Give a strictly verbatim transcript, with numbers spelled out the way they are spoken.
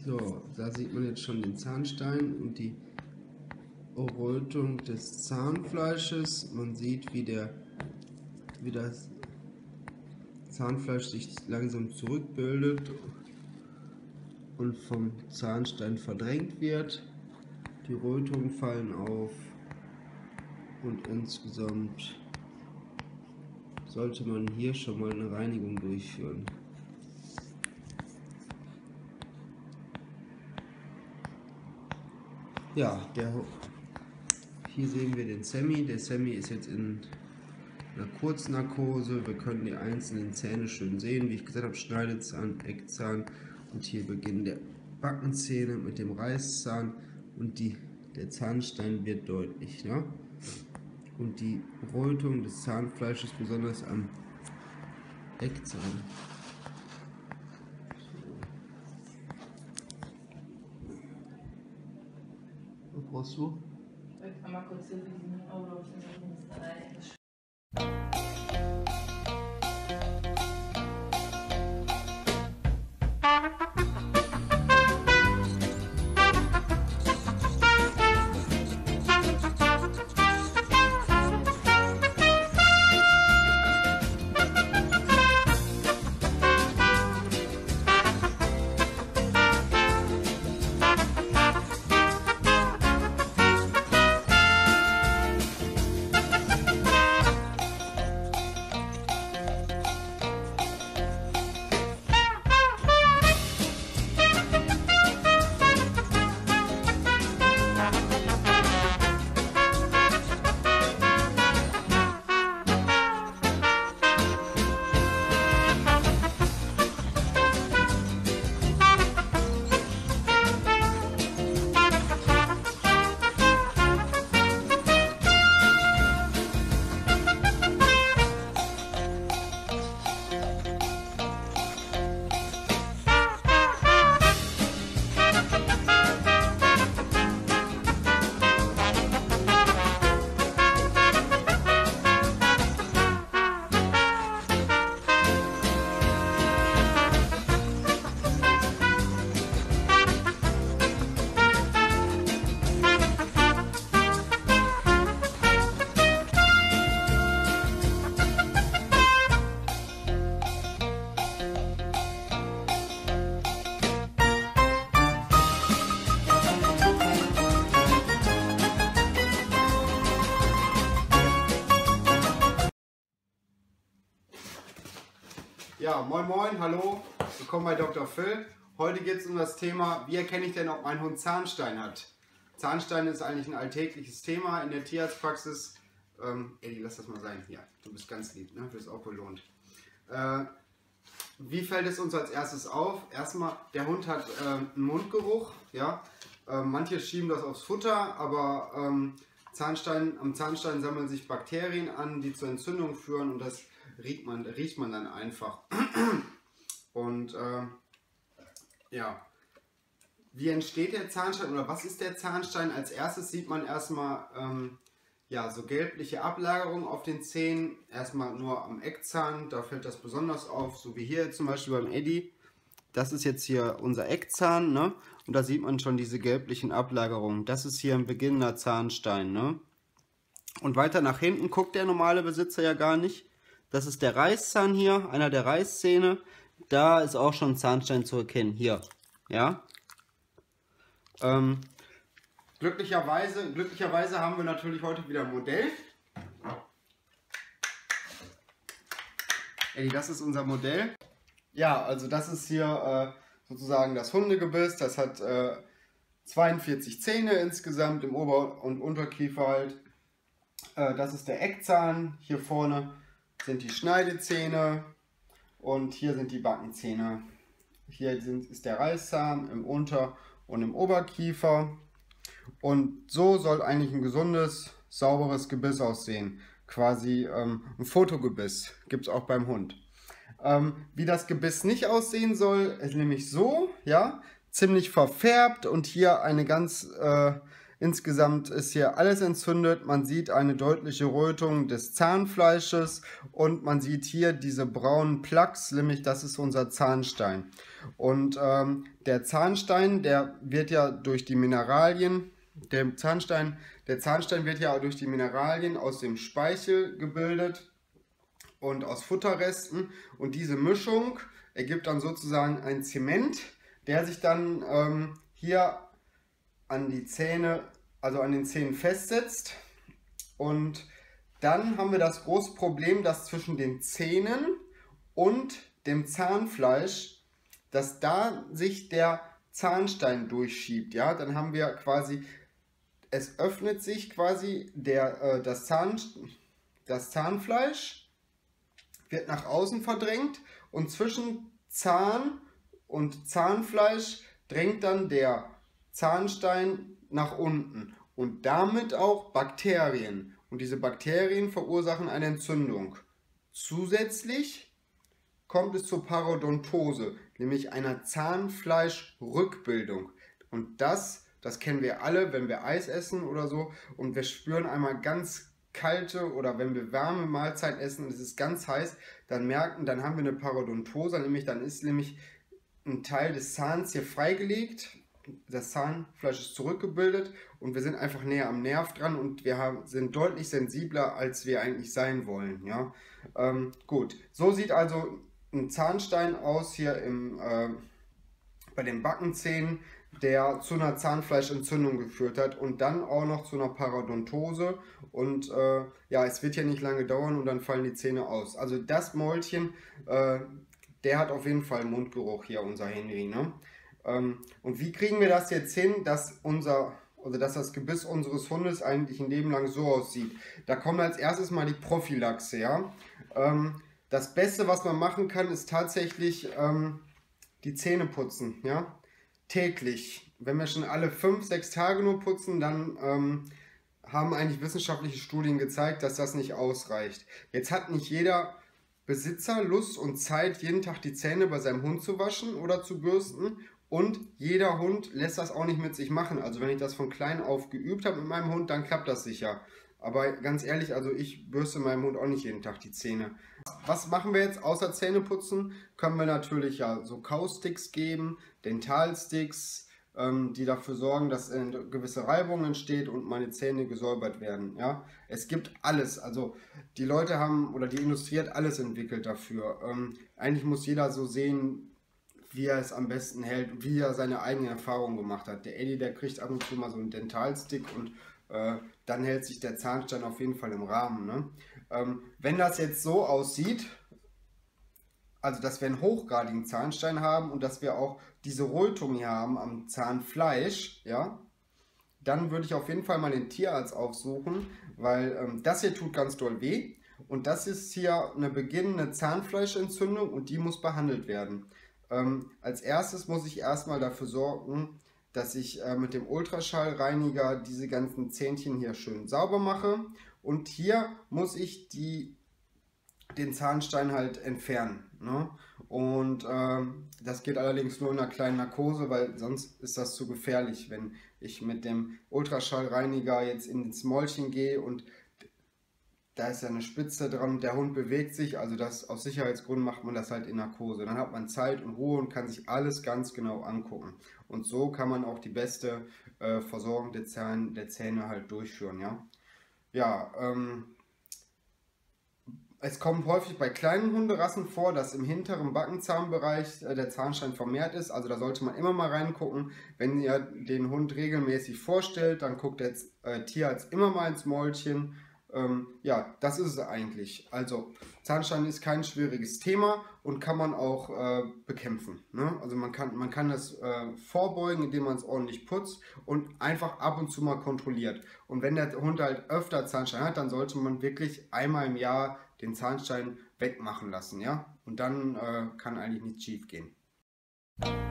So, da sieht man jetzt schon den Zahnstein und die Rötung des Zahnfleisches. Man sieht, wie, der, wie das Zahnfleisch sich langsam zurückbildet und vom Zahnstein verdrängt wird. Die Rötungen fallen auf und insgesamt sollte man hier schon mal eine Reinigung durchführen. Ja, der, hier sehen wir den Sammy. Der Sammy ist jetzt in einer Kurznarkose. Wir können die einzelnen Zähne schön sehen. Wie ich gesagt habe, Schneidezahn, Eckzahn und hier beginnen der Backenzähne mit dem Reißzahn und die, der Zahnstein wird deutlich. Ne? Und die Rötung des Zahnfleisches, besonders am Eckzahn. Was brauchst du? Ich kann mal kurz hier diesen Euro auf den Ja, moin moin, hallo, willkommen bei Doktor Phil. Heute geht es um das Thema, wie erkenne ich denn, ob mein Hund Zahnstein hat? Zahnstein ist eigentlich ein alltägliches Thema in der Tierarztpraxis. Ähm, Eddie, lass das mal sein. Ja, du bist ganz lieb, ne? Du bist auch belohnt. Äh, wie fällt es uns als erstes auf? Erstmal, der Hund hat äh, einen Mundgeruch. Ja? Äh, manche schieben das aufs Futter, aber ähm, Zahnstein, am Zahnstein sammeln sich Bakterien an, die zur Entzündung führen und das riecht man, riecht man dann einfach. Und äh, ja, wie entsteht der Zahnstein oder was ist der Zahnstein? Als erstes sieht man erstmal ähm, ja, so gelbliche Ablagerung auf den Zähnen. Erstmal nur am Eckzahn, da fällt das besonders auf, so wie hier zum Beispiel beim Eddie. Das ist jetzt hier unser Eckzahn, ne? Und da sieht man schon diese gelblichen Ablagerungen. Das ist hier ein beginnender Zahnstein, ne? Und weiter nach hinten guckt der normale Besitzer ja gar nicht. Das ist der Reißzahn hier, einer der Reißzähne. Da ist auch schon Zahnstein zu erkennen, hier, ja. Ähm, glücklicherweise, glücklicherweise haben wir natürlich heute wieder ein Modell. Eddie, das ist unser Modell. Ja, also das ist hier äh, sozusagen das Hundegebiss. Das hat äh, zweiundvierzig Zähne insgesamt im Ober- und Unterkiefer halt. Äh, das ist der Eckzahn. Hier vorne sind die Schneidezähne und hier sind die Backenzähne. Hier sind, ist der Reißzahn im Unter- und im Oberkiefer. Und so soll eigentlich ein gesundes, sauberes Gebiss aussehen. Quasi ähm, ein Fotogebiss gibt es auch beim Hund. Ähm, wie das Gebiss nicht aussehen soll, ist nämlich so, ja, ziemlich verfärbt und hier eine ganz äh, Insgesamt ist hier alles entzündet. Man sieht eine deutliche Rötung des Zahnfleisches und man sieht hier diese braunen Plaques, nämlich das ist unser Zahnstein. Und ähm, der Zahnstein, der wird ja durch die Mineralien, der Zahnstein, der Zahnstein wird ja durch die Mineralien aus dem Speichel gebildet und aus Futterresten. Und diese Mischung ergibt dann sozusagen ein Zement, der sich dann ähm, hier an die Zähne, also an den Zähnen festsetzt. Und dann haben wir das große Problem, dass zwischen den Zähnen und dem Zahnfleisch, dass da sich der Zahnstein durchschiebt. Ja, dann haben wir quasi, es öffnet sich quasi der, äh, das, Zahn, das Zahnfleisch, wird nach außen verdrängt und zwischen Zahn und Zahnfleisch drängt dann der Zahnstein nach unten und damit auch Bakterien. Und diese Bakterien verursachen eine Entzündung. Zusätzlich kommt es zur Parodontose, nämlich einer Zahnfleischrückbildung. Und das, das kennen wir alle, wenn wir Eis essen oder so und wir spüren einmal ganz kalte oder wenn wir warme Mahlzeit essen und es ist ganz heiß, dann merken, dann haben wir eine Parodontose, nämlich dann ist nämlich ein Teil des Zahns hier freigelegt, das Zahnfleisch ist zurückgebildet und wir sind einfach näher am Nerv dran und wir haben, sind deutlich sensibler, als wir eigentlich sein wollen. Ja? Ähm, gut, so sieht also ein Zahnstein aus hier im, äh, bei den Backenzähnen, der zu einer Zahnfleischentzündung geführt hat und dann auch noch zu einer Parodontose und äh, ja, es wird ja nicht lange dauern und dann fallen die Zähne aus. Also das Mäulchen, äh, der hat auf jeden Fall Mundgeruch hier, unser Henry, ne? Ähm, und wie kriegen wir das jetzt hin, dass unser, also dass das Gebiss unseres Hundes eigentlich ein Leben lang so aussieht? Da kommt als erstes mal die Prophylaxe, ja? Ähm, das Beste, was man machen kann, ist tatsächlich ähm, die Zähne putzen, ja? Täglich. Wenn wir schon alle fünf, sechs Tage nur putzen, dann ähm, haben eigentlich wissenschaftliche Studien gezeigt, dass das nicht ausreicht. Jetzt hat nicht jeder Besitzer Lust und Zeit, jeden Tag die Zähne bei seinem Hund zu waschen oder zu bürsten und jeder Hund lässt das auch nicht mit sich machen. Also wenn ich das von klein auf geübt habe mit meinem Hund, dann klappt das sicher. Aber ganz ehrlich, also ich bürste meinem Hund auch nicht jeden Tag die Zähne. Was machen wir jetzt außer Zähne putzen? Können wir natürlich ja so Kausticks geben, Dentalsticks, ähm, die dafür sorgen, dass eine gewisse Reibung entsteht und meine Zähne gesäubert werden. Ja? Es gibt alles, also die Leute haben oder die Industrie hat alles entwickelt dafür. Ähm, eigentlich muss jeder so sehen, wie er es am besten hält, wie er seine eigene Erfahrung gemacht hat. Der Eddie, der kriegt ab und zu mal so einen Dentalstick und äh, dann hält sich der Zahnstein auf jeden Fall im Rahmen. Ne? Ähm, wenn das jetzt so aussieht, also dass wir einen hochgradigen Zahnstein haben und dass wir auch diese Rötung hier haben am Zahnfleisch, ja, dann würde ich auf jeden Fall mal den Tierarzt aufsuchen, weil ähm, das hier tut ganz doll weh und das ist hier eine beginnende Zahnfleischentzündung und die muss behandelt werden. Ähm, als erstes muss ich erstmal dafür sorgen, dass ich äh, mit dem Ultraschallreiniger diese ganzen Zähnchen hier schön sauber mache und hier muss ich die, den Zahnstein halt entfernen. Ne? Und ähm, das geht allerdings nur in einer kleinen Narkose, weil sonst ist das zu gefährlich, wenn ich mit dem Ultraschallreiniger jetzt ins Mäulchen gehe und da ist ja eine Spitze dran, der Hund bewegt sich, also das aus Sicherheitsgründen macht man das halt in Narkose. Dann hat man Zeit und Ruhe und kann sich alles ganz genau angucken. Und so kann man auch die beste äh, Versorgung der Zähne, der Zähne halt durchführen. Ja, ja ähm, es kommt häufig bei kleinen Hunderassen vor, dass im hinteren Backenzahnbereich äh, der Zahnstein vermehrt ist. Also da sollte man immer mal reingucken. Wenn ihr den Hund regelmäßig vorstellt, dann guckt der äh, Tierarzt immer mal ins Mäulchen. Ähm, ja, das ist es eigentlich. Also Zahnstein ist kein schwieriges Thema und kann man auch äh, bekämpfen. Ne? Also man kann, man kann das äh, vorbeugen, indem man es ordentlich putzt und einfach ab und zu mal kontrolliert. Und wenn der Hund halt öfter Zahnstein hat, dann sollte man wirklich einmal im Jahr den Zahnstein wegmachen lassen. Ja? Und dann äh, kann eigentlich nichts schief gehen.